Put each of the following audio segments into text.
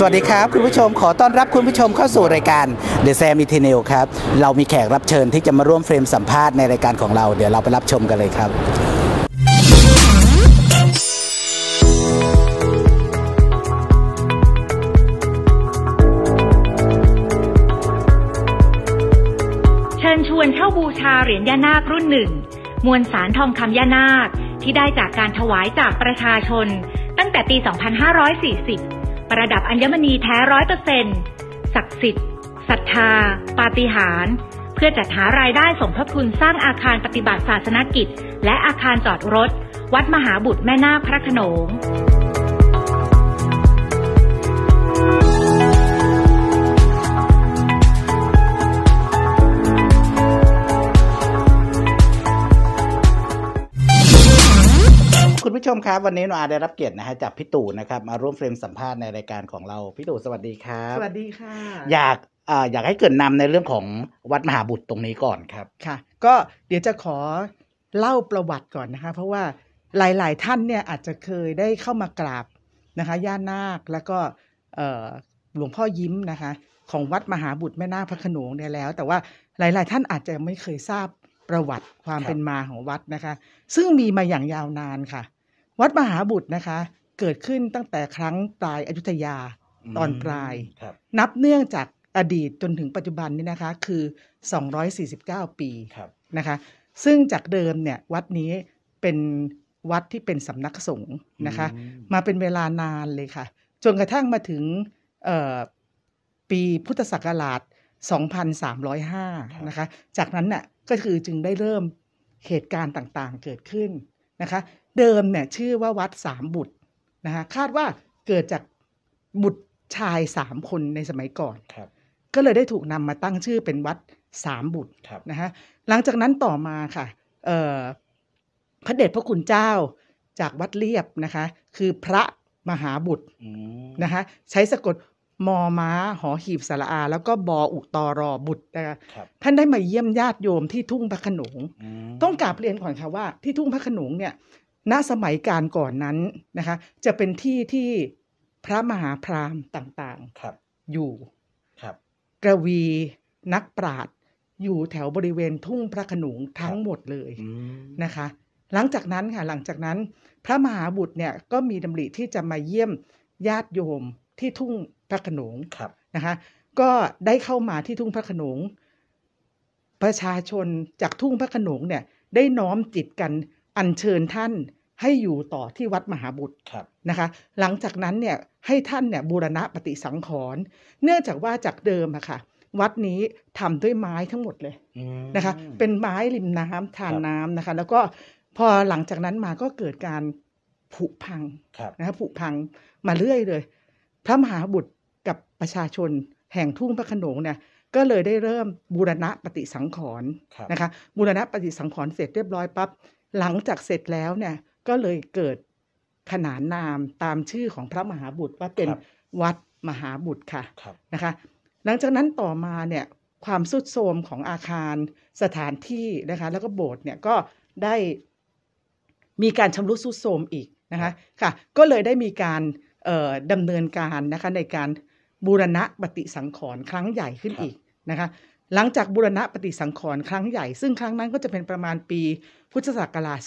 วัสดีครับคุณผู้ชมขอต้อนรับคุณผู้ชมเข้าสู่รายการ The Sam Eternal ครับเรามีแขกรับเชิญที่จะมาร่วมเฟรมสัมภาษณ์ในรายการของเราเดี๋ยวเราไปรับชมกันเลยครับเชิญชวนเช่าบูชาเหรียญย่านาครุ่นหนึ่งมวลสารทองคำย่านาคที่ได้จากการถวายจากประชาชนตั้งแต่ปี 2540 ประดับอัญมณีแท้ 100% ศักดิ์สิทธิ์ศรัทธาปาฏิหาริย์เพื่อจัดหารายได้สมทบทุนสร้างอาคารปฏิบัติศาสนกิจและอาคารจอดรถวัดมหาบุตรแม่นาคพระโขนงคุณผู้ชมครับวันนี้หนูอาได้รับเกียรตินะฮะจากพี่ตู่นะครับมาร่วมเฟรมสัมภาษณ์ในรายการของเราพี่ตู่สวัสดีครับสวัสดีค่ะอยากให้เกริ่นนำในเรื่องของวัดมหาบุตรตรงนี้ก่อนครับค่ะก็เดี๋ยวจะขอเล่าประวัติก่อนนะคะเพราะว่าหลายๆท่านเนี่ยอาจจะเคยได้เข้ามากราบนะคะย่านาคแล้วก็หลวงพ่อยิ้มนะคะของวัดมหาบุตรแม่นาคพระโขนงเนี่ยแล้วแต่ว่าหลายๆท่านอาจจะไม่เคยทราบประวัติความเป็นมาของวัดนะคะซึ่งมีมาอย่างยาวนานค่ะวัดมหาบุตรนะคะเกิดขึ้นตั้งแต่ครั้งปลายอยุธยาตอนปลายนับเนื่องจากอดีตจนถึงปัจจุบันนี้นะคะคือ249ปีนะคะซึ่งจากเดิมเนี่ยวัดนี้เป็นวัดที่เป็นสำนักสงฆ์นะคะมาเป็นเวลานานเลยค่ะจนกระทั่งมาถึงปีพุทธศักราช2305นะคะจากนั้นน่ะก็คือจึงได้เริ่มเหตุการณ์ต่างๆเกิดขึ้นนะคะเดิมเนี่ยชื่อว่าวัดสามบุตรนะคะคาดว่าเกิดจากบุตรชาย3คนในสมัยก่อนก็เลยได้ถูกนำมาตั้งชื่อเป็นวัดสามบุตรนะคะหลังจากนั้นต่อมาค่ะพระเดชพระคุณเจ้าจากวัดเลียบนะคะคือพระมหาบุตรนะคะใช้สะกดมอม้าหอหีบสระอาแล้วก็บออุตรอบุตรนะคะท่านได้มาเยี่ยมญาติโยมที่ทุ่งพระโขนงต้องกราบเรียนก่อนค่ะว่าที่ทุ่งพระโขนงเนี่ยณสมัยการก่อนนั้นนะคะจะเป็นที่ที่พระมหาพราหมณ์ต่างๆอยู่กระวีนักปราชญ์อยู่แถวบริเวณทุ่งพระโขนงทั้งหมดเลยนะคะหลังจากนั้นพระมหาบุตรเนี่ยก็มีดำริที่จะมาเยี่ยมญาติโยมที่ทุ่งพระโขนงนะคะก็ได้เข้ามาที่ทุ่งพระโขนงประชาชนจากทุ่งพระโขนงเนี่ยได้น้อมจิตกันอัญเชิญท่านให้อยู่ต่อที่วัดมหาบุตรนะคะหลังจากนั้นเนี่ยให้ท่านเนี่ยบูรณะปฏิสังขรณ์เนื่องจากว่าจากเดิมอะค่ะวัดนี้ทำด้วยไม้ทั้งหมดเลยนะคะเป็นไม้ริมน้ำทานน้ำนะคะแล้วก็พอหลังจากนั้นมาก็เกิดการผุพังนะคะผุพังมาเรื่อยเลยพระมหาบุตรกับประชาชนแห่งทุ่งพระโขนงเนี่ยก็เลยได้เริ่มบูรณะปฏิสังขรณ์นะคะบูรณะปฏิสังขรณ์เสร็จเรียบร้อยปั๊บหลังจากเสร็จแล้วเนี่ยก็เลยเกิดขนานนามตามชื่อของพระมหาบุตรว่าเป็นวัดมหาบุตรค่ะนะคะหลังจากนั้นต่อมาเนี่ยความทรุดโทรมของอาคารสถานที่นะคะแล้วก็โบสถ์เนี่ยก็ได้มีการชำรุดทรุดโทรมอีกนะคะค่ะก็เลยได้มีการดำเนินการนะคะในการบูรณะปฏิสังขรณ์ครั้งใหญ่ขึ้นอีกนะคะหลังจากบูรณะปฏิสังขรณ์ครั้งใหญ่ซึ่งครั้งนั้นก็จะเป็นประมาณปีพุทธศักราช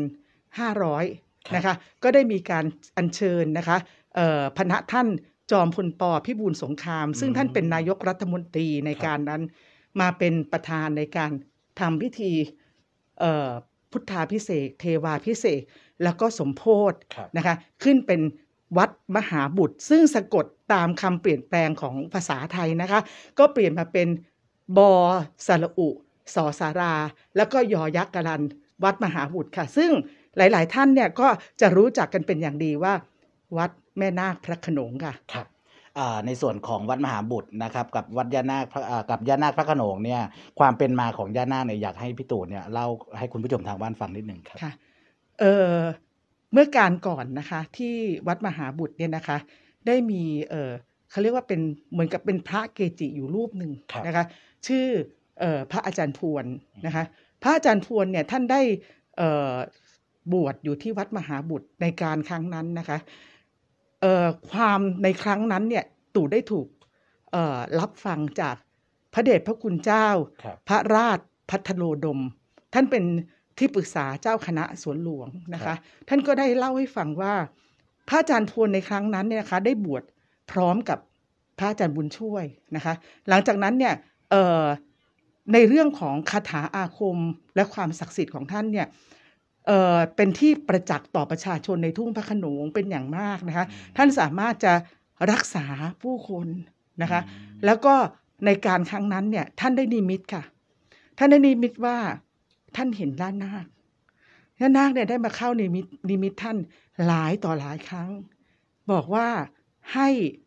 2500นะคะก็ได้มีการอัญเชิญนะคะพระท่านจอมพลป.พิบูลสงครามซึ่งท่านเป็นนายกรัฐมนตรีในการนั้นมาเป็นประธานในการทำพิธีพุทธาภิเษกเทวาภิเษกแล้วก็สมโภชนะคะขึ้นเป็นวัดมหาบุตรซึ่งสะกดตามคำเปลี่ยนแปลงของภาษาไทยนะคะก็เปลี่ยนมาเป็นบอสระอุสอสาราแล้วก็ยอยักษ์กรันวัดมหาบุตรค่ะซึ่งหลายๆท่านเนี่ยก็จะรู้จักกันเป็นอย่างดีว่าวัดแม่นาคพระโขนงค่ะครับในส่วนของวัดมหาบุตรนะครับกับวัดย่านาคกับย่านาคพระโขนงเนี่ยความเป็นมาของย่านาคเนี่ยอยากให้พี่ตู่เนี่ยเล่าให้คุณผู้ชมทางบ้านฟังนิดหนึ่งครับค่ะเมื่อการก่อนนะคะที่วัดมหาบุตรเนี่ยนะคะได้มีเขาเรียกว่าเป็นเหมือนกับเป็นพระเกจิอยู่รูปหนึ่งนะคะชื่อพระอาจารย์พวนนะคะพระอาจารย์พวนเนี่ยท่านได้บวชอยู่ที่วัดมหาบุตรในการครั้งนั้นนะคะความในครั้งนั้นเนี่ยตู่ได้ถูกรับฟังจากพระเดชพระคุณเจ้าครับพระราชพัทโลดม ท่านเป็นที่ปรึกษาเจ้าคณะสวนหลวงนะคะ ท่านก็ได้เล่าให้ฟังว่าพระอาจารย์ทวนในครั้งนั้นเนี่ยนะคะได้บวชพร้อมกับพระอาจารย์บุญช่วยนะคะ หลังจากนั้นเนี่ยในเรื่องของคาถาอาคมและความศักดิ์สิทธิ์ของท่านเนี่ยเป็นที่ประจักษ์ต่อประชาชนในทุ่งพระโขนงเป็นอย่างมากนะคะ ท่านสามารถจะรักษาผู้คนนะคะ แล้วก็ในการครั้งนั้นเนี่ยท่านได้นิมิตค่ะ ท่านได้นิมิตว่าท่านเห็นย่านาคเนี่ยได้มาเข้านิมิตท่านหลายต่อหลายครั้ง บอกว่าให้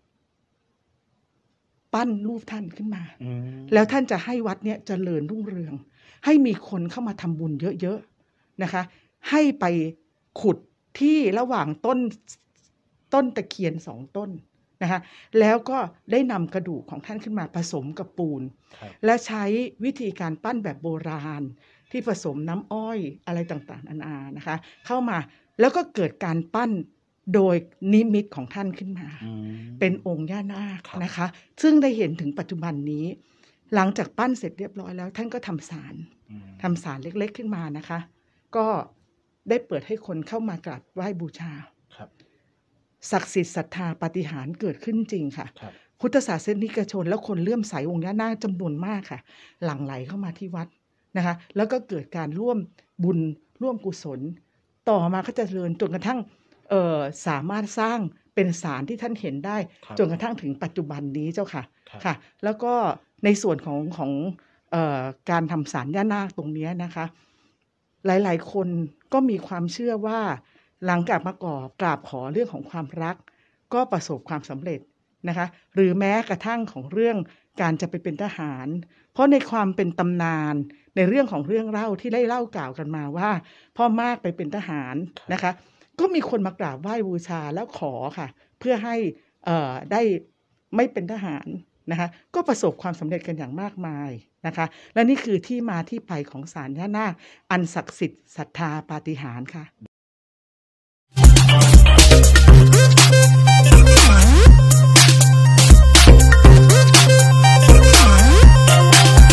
ปั้นรูปท่านขึ้นมา แล้วท่านจะให้วัดเนี่ยเจริญรุ่งเรือง ให้มีคนเข้ามาทำบุญเยอะๆนะคะ ให้ไปขุดที่ระหว่างต้นตะเคียน2 ต้นนะคะแล้วก็ได้นำกระดูกของท่านขึ้นมาผสมกับปูน และใช้วิธีการปั้นแบบโบราณที่ผสมน้ำอ้อยอะไรต่างๆนานานะคะเข้ามาแล้วก็เกิดการปั้นโดยนิมิตของท่านขึ้นมาเป็นองค์ย่านาคนะคะซึ่งได้เห็นถึงปัจจุบันนี้ หลังจากปั้นเสร็จเรียบร้อยแล้วท่านก็ทำศาลเล็กๆขึ้นมานะคะก็ได้เปิดให้คนเข้ามากราบไหว้บูชาศักดิ์สิทธิ์ศรัทธาปาฏิหาริย์เกิดขึ้นจริงค่ะพุทธศาสนิกชนและคนเลื่อมใสองค์ย่านาคจำนวนมากค่ะหลั่งไหลเข้ามาที่วัดนะคะแล้วก็เกิดการร่วมบุญร่วมกุศลต่อมาก็จะเจริญจนกระทั่งสามารถสร้างเป็นศาลที่ท่านเห็นได้จนกระทั่งถึงปัจจุบันนี้เจ้าค่ะค่ะแล้วก็ในส่วนของการทำศาลย่านาคตรงนี้นะคะหลายๆคนก็มีความเชื่อว่าหลังจากมากราบขอเรื่องของความรักก็ประสบความสำเร็จนะคะหรือแม้กระทั่งของเรื่องการจะไปเป็นทหารเพราะในความเป็นตำนานในเรื่องของเรื่องเล่าที่ได้เล่ากล่าวกันมาว่าพ่อมากไปเป็นทหารนะคะก็มีคนมากราบไหว้บูชาแล้วขอค่ะเพื่อให้ได้ไม่เป็นทหารนะคะก็ประสบความสำเร็จกันอย่างมากมายนะคะและนี่คือที่มาที่ไปของศาลย่านาคอันศักดิ์สิทธิ์ศรัทธาปาฏิหาริย์ค่ะ